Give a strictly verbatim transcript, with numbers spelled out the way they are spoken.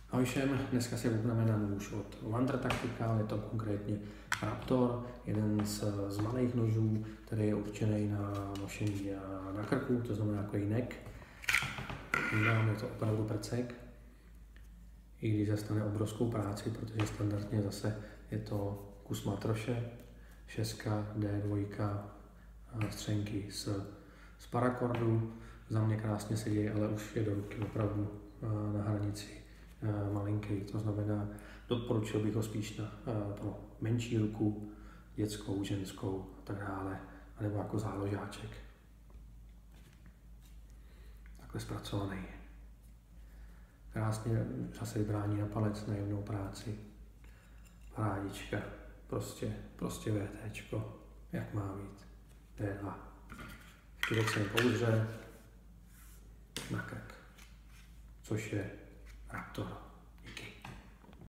Ahoj všem, dneska se koukneme na nůž od Wander Tactical, je to konkrétně Raptor, jeden z, z malých nožů, který je určený na nošení na krku, to znamená jako neck. Vnímám, je to opravdu prcek, i když zastane obrovskou práci, protože standardně zase je to kus matroše, šestka, D dva, střenky z, z parakordu, za mě krásně sedí, ale už je do ruky opravdu na hranici malinký, to znamená, doporučil bych ho spíš na, pro menší ruku, dětskou, ženskou a tak dále, anebo jako záložáček. Takhle zpracovaný. Krásně zase brání na palec, na jemnou práci. Parádička, prostě, prostě VTčko, jak má být. D dva. Špírek se pouzře na krk, což je Raptor.